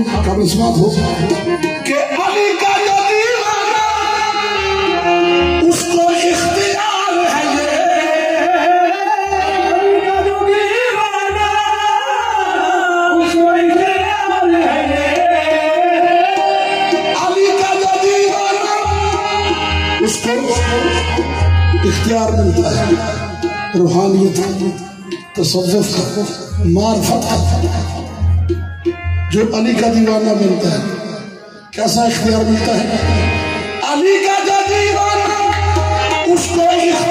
का मिसबात हो कि अली का जो दीवाना उसको इख्तियार है ये, अली का जो दीवाना उसको इख्तियार है ये, अली का जो दीवाना उसको इख्तियार मिलता है, रूहानियत, तसव्वुफ, मार्फत जो अली का दीवाना मिलता है। कैसा इख्तियार मिलता है? अली का जो दीवाना उसको